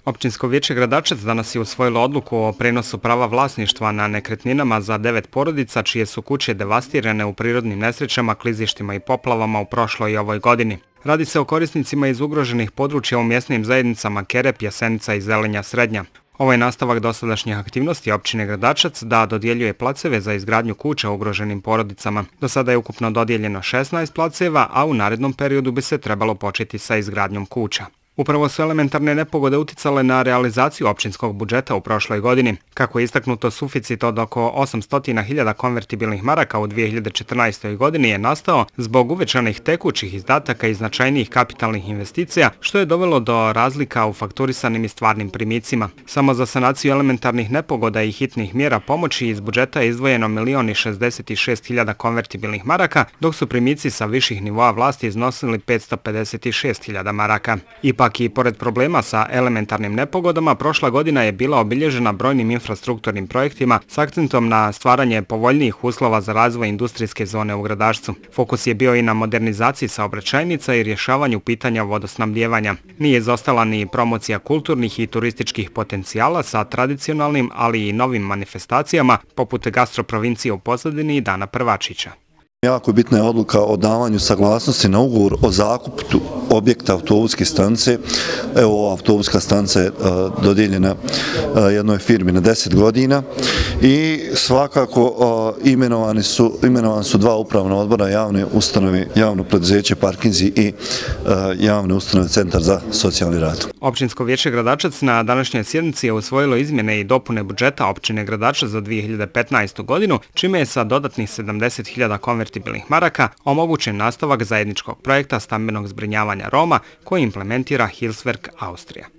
Općinsko vijeće Gradačac danas je usvojilo odluku o prenosu prava vlasništva na nekretninama za 9 porodica čije su kuće devastirane u prirodnim nesrećama, klizištima i poplavama u prošloj i ovoj godini. Radi se o korisnicima iz ugroženih područja u mjesnim zajednicama Kerep, Jasenica i Zelenja Srednja. Ovo je nastavak dosadašnjih aktivnosti općine Gradačac da dodjeljuje placeve za izgradnju kuća ugroženim porodicama. Do sada je ukupno dodijeljeno 16 placeva, a u narednom periodu bi se trebalo početi sa izgradnjom kuća. Upravo su elementarne nepogode uticale na realizaciju općinskog budžeta u prošloj godini. Kako je istaknuto, suficit od oko 800.000 konvertibilnih maraka u 2014. godini je nastao zbog uvećanih tekućih izdataka i značajnijih kapitalnih investicija, što je dovelo do razlika u fakturisanim i stvarnim primicima. Samo za sanaciju elementarnih nepogoda i hitnih mjera pomoći iz budžeta je izdvojeno 1.066.000 konvertibilnih maraka, dok su primici sa viših nivoa vlasti iznosili 556.000 maraka. Ipak i pored problema sa elementarnim nepogodama, prošla godina je bila obilježena brojnim infrastrukturnim projektima s akcentom na stvaranje povoljnijih uslova za razvoj industrijske zone u Gradačcu. Fokus je bio i na modernizaciji saobraćajnica i rješavanju pitanja vodosnabdijevanja. Nije izostala ni promocija kulturnih i turističkih potencijala sa tradicionalnim, ali i novim manifestacijama, poput gastroprovincije u pozadini i Dana Prvačića. Jako bitna je odluka o davanju saglasnosti na ugovor o zakupu objekta autobuske stanice. Evo, ova autobuska stanica je dodijeljena jednoj firmi na 10 godina i svakako imenovani su dva upravna odbora, javne ustanove, javno preduzeće Parkinzi i javne ustanove Centar za socijalni rad. Općinsko vijeće Gradačac na današnjoj sjednici je usvojilo izmjene i dopune budžeta općine Gradačac za 2015. godinu, čime je sa dodatnih 70.000 konvertibilnih maraka omogućen nastavak zajedničkog projekta stambenog zbrinjavanja Roma koji implementira Hilswerk Austrija.